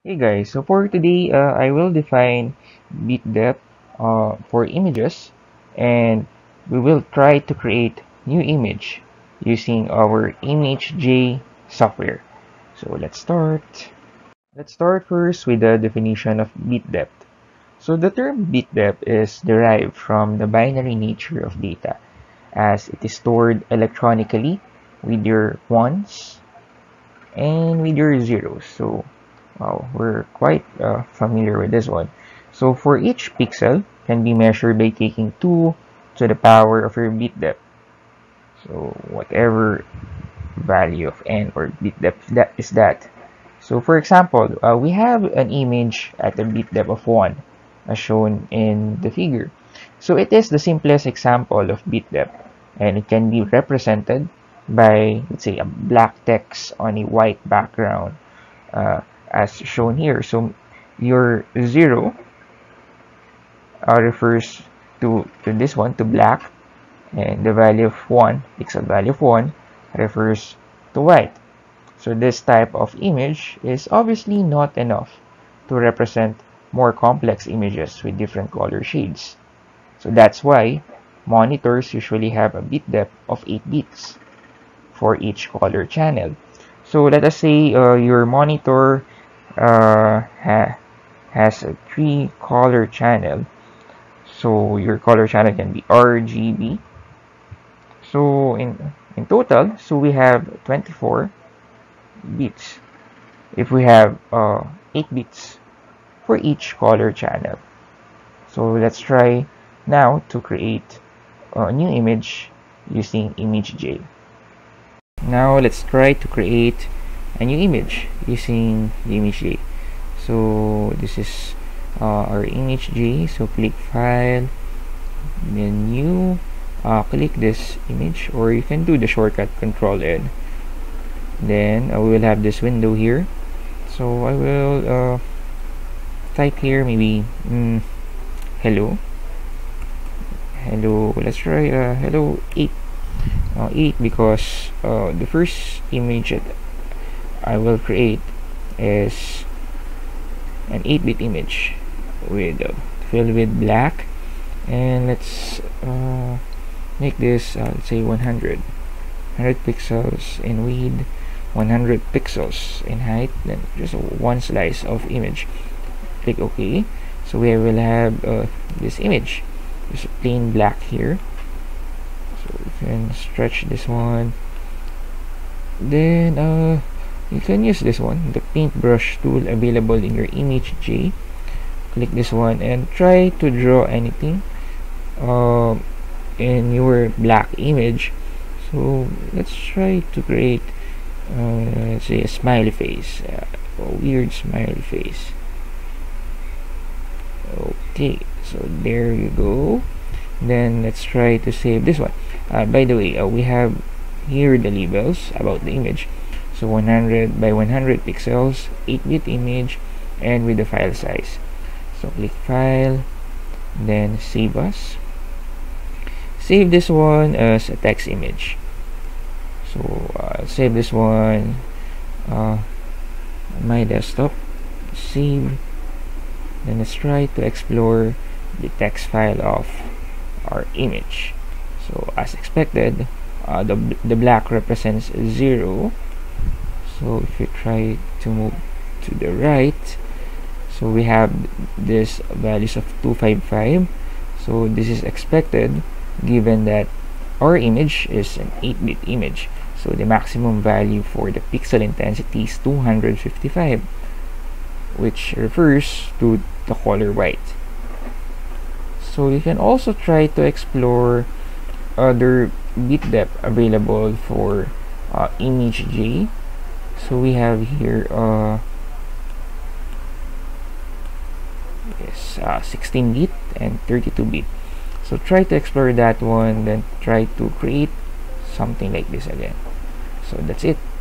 Hey guys, so for today, I will define bit depth for images, and we will try to create new image using our ImageJ software. So let's start. Let's start first with the definition of bit depth. So the term bit depth is derived from the binary nature of data, as it is stored electronically with your ones and with your zeros. So wow, we're quite familiar with this one. So for each pixel can be measured by taking 2 to the power of your bit depth. So whatever value of n or bit depth that is that. So for example, we have an image at a bit depth of 1 as shown in the figure. So it is the simplest example of bit depth, and it can be represented by, let's say, a black text on a white background, uh, as shown here. So your 0 refers to this one, to black, and the value of 1, pixel value of 1, refers to white. So this type of image is obviously not enough to represent more complex images with different color shades. So that's why monitors usually have a bit depth of 8 bits for each color channel. So let us say your monitor has a 3 color channel. So your color channel can be RGB. So in total, so we have 24 bits if we have 8 bits for each color channel. So let's try now to create a new image using ImageJ. Now let's try to create a new image using the ImageJ. So this is our ImageJ. So click File, then New, click this image, or you can do the shortcut Control N. Then we will have this window here. So I will type here maybe hello. Let's try hello 8. 8 because the first image that I will create is an 8-bit image with filled with black, and let's make this let's say 100 pixels in width, 100 pixels in height, then just one slice of image. Click OK. So we will have this image, just plain black here. So you can stretch this one. Then you can use this one, the paintbrush tool available in your ImageJ. Click this one and try to draw anything in your black image. So let's try to create let's say a smiley face, a weird smiley face. Okay, so there you go. Then let's try to save this one. By the way, we have here the labels about the image. So 100 by 100 pixels, 8-bit image, and with the file size. So click File, then Save As. Save this one as a text image. So save this one on my desktop. Save. Then let's try to explore the text file of our image. So as expected, the black represents 0. So if you try to move to the right, so we have this values of 255. So this is expected given that our image is an 8-bit image. So the maximum value for the pixel intensity is 255, which refers to the color white. So you can also try to explore other bit depth available for ImageJ. So we have here 16-bit and 32-bit. So try to explore that one, then try to create something like this again. So that's it.